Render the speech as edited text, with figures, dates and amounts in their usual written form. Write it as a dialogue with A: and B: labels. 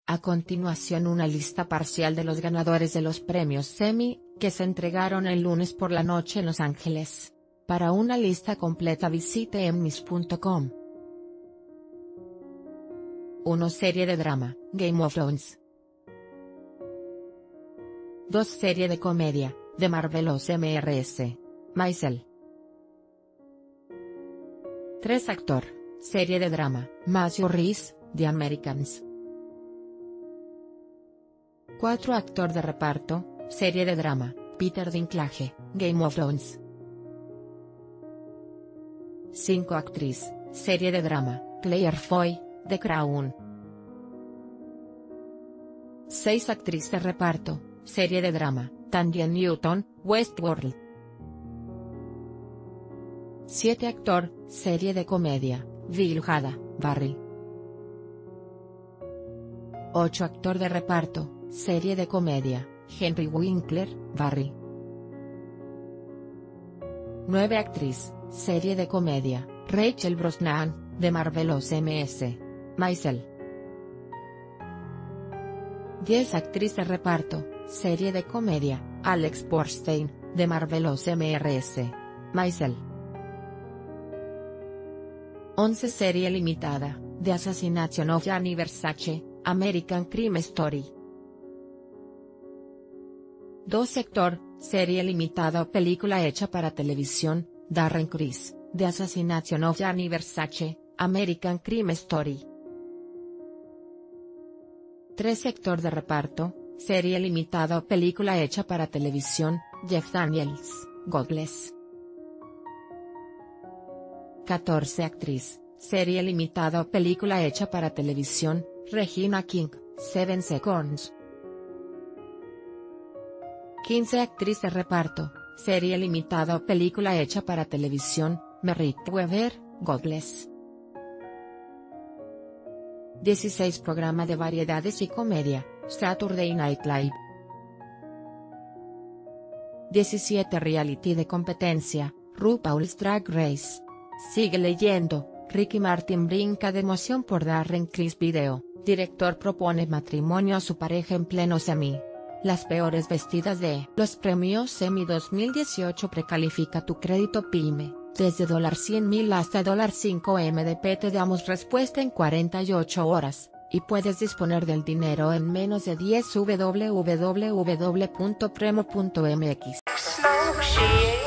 A: A continuación una lista parcial de los ganadores de los premios Emmy, que se entregaron el lunes por la noche en Los Ángeles. Para una lista completa visite emmys.com. 1. Serie de drama, Game of Thrones. 2. Serie de comedia, The Marvelous Mrs. Maisel. 3. Actor, serie de drama, Matthew Rhys, The Americans. 4. Actor de reparto, serie de drama, Peter Dinklage, Game of Thrones. 5. Actriz, serie de drama, Claire Foy, The Crown. 6. Actriz de reparto, serie de drama, Thandie Newton, Westworld. 7. Actor, serie de comedia, Will Hader, Barry. 8. Actor de reparto, serie de comedia, Henry Winkler, Barry. 9. Actriz, serie de comedia, Rachel Brosnahan, The Marvelous Mrs. Maisel. 10. Actriz de reparto, serie de comedia, Alex Borstein, The Marvelous Mrs. Maisel. 11. Serie limitada, The Assassination of Gianni Versace, American Crime Story. 12. Actor, serie limitada o película hecha para televisión, Darren Criss, The Assassination of Gianni Versace, American Crime Story. 13. Actor de reparto, serie limitada o película hecha para televisión, Jeff Daniels, Godless. 14. Actriz, serie limitada o película hecha para televisión, Regina King, 7 Seconds. 15. Actriz de reparto, serie limitada o película hecha para televisión, Merritt Wever, Godless. 16. Programa de variedades y comedia, Saturday Night Live. 17. Reality de competencia, RuPaul's Drag Race. Sigue leyendo, Ricky Martin brinca de emoción por Darren Criss video, director propone matrimonio a su pareja en plenos Emmy. Las peores vestidas de los premios Emmy 2018. Precalifica tu crédito PYME, desde $100,000 hasta $5M te damos respuesta en 48 horas, y puedes disponer del dinero en menos de 10. www.premo.mx